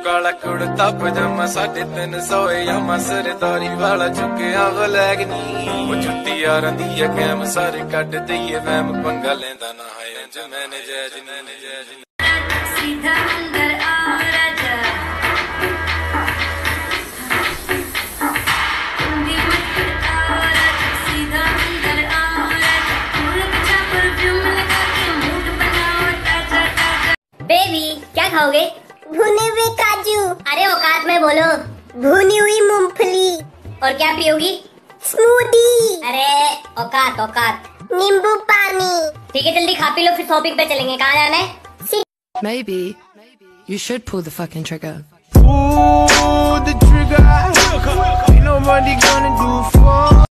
काला कुड़ता पजामा 350 यामा सरदारी वाला चुकया ब्लैक नी वो छुट्टी यारां दी कैम सारे कट दईए वैम पंगा लेंदा ना है इंज मैंने जैज सीधा अंदर आ राजा बेबी क्या खाओगे? भुने हुए काजू। अरे औकात में बोलो। भुनी हुई मूंगफली। और क्या पियोगी? स्मूदी। अरे औकात औकात। नींबू पानी। ठीक है जल्दी खा पी लो फिर शॉपिंग पे चलेंगे। कहाँ जाना है? Maybe you should pull the fucking trigger. Pull the trigger. Ain't nobody gonna do for